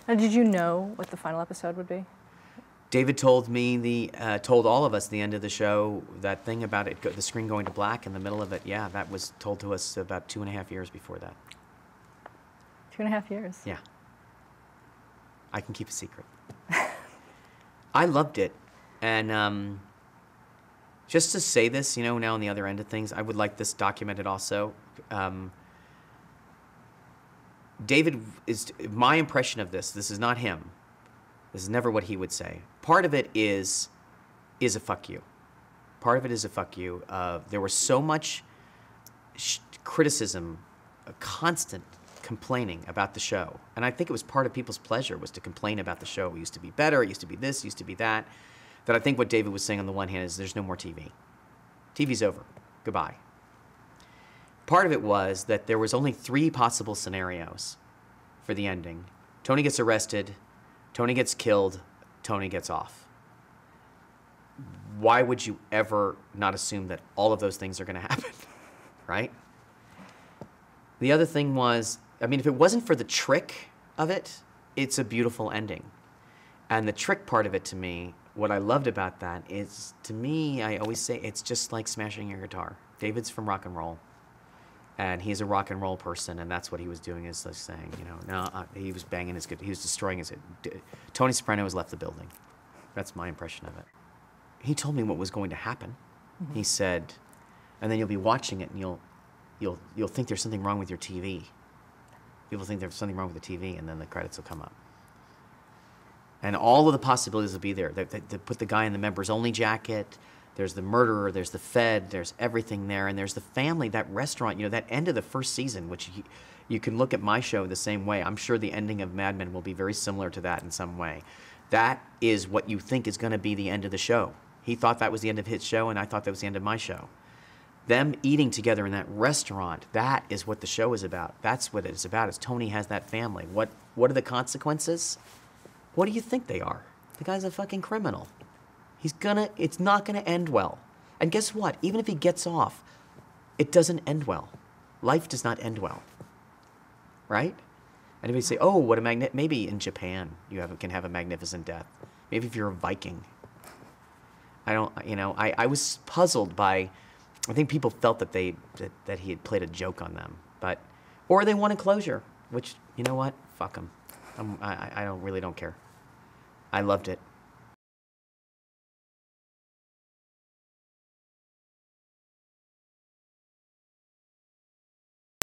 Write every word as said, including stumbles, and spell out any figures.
Now, did you know what the final episode would be? David told me the uh, told all of us the end of the show, that thing about it, the screen going to black in the middle of it. Yeah, that was told to us about two and a half years before that. Two and a half years. Yeah. I can keep a secret. I loved it, and um, just to say this, you know, now on the other end of things, I would like this documented also. Um, David is my impression of this. This is not him. This is never what he would say. Part of it is, is a fuck you. Part of it is a fuck you. Uh, there was so much sh criticism, a constant complaining about the show. And I think it was part of people's pleasure was to complain about the show. It used to be better, it used to be this, it used to be that. That I think what David was saying on the one hand is there's no more T V. T V's over. Goodbye. Part of it was that there was only three possible scenarios for the ending. Tony gets arrested, Tony gets killed, Tony gets off. Why would you ever not assume that all of those things are going to happen, right? The other thing was, I mean, if it wasn't for the trick of it, it's a beautiful ending. And the trick part of it to me, what I loved about that is, to me, I always say it's just like smashing your guitar. David's from rock and roll. And he's a rock and roll person, and that's what he was doing, is like saying, you know, no, uh, he was banging his good, he was destroying his, uh, Tony Soprano has left the building. That's my impression of it. He told me what was going to happen. Mm-hmm. He said, and then you'll be watching it, and you'll, you'll, you'll think there's something wrong with your T V. People think there's something wrong with the T V, and then the credits will come up. And all of the possibilities will be there. They, they, they put the guy in the members-only jacket. There's the murderer, there's the Fed, there's everything there, and there's the family, that restaurant, you know, that end of the first season, which you, you can look at my show the same way. I'm sure the ending of Mad Men will be very similar to that in some way. That is what you think is going to be the end of the show. He thought that was the end of his show, and I thought that was the end of my show. Them eating together in that restaurant, that is what the show is about. That's what it is about, is Tony has that family. What, what are the consequences? What do you think they are? The guy's a fucking criminal. He's gonna, it's not gonna end well. And guess what? Even if he gets off, it doesn't end well. Life does not end well, right? And if you say, oh, what a magni, maybe in Japan you have, can have a magnificent death. Maybe if you're a Viking. I don't, you know, I, I was puzzled by, I think people felt that they, that, that he had played a joke on them, but, or they wanted closure, which, you know what? Fuck them. I'm, I, I don't, really don't care. I loved it.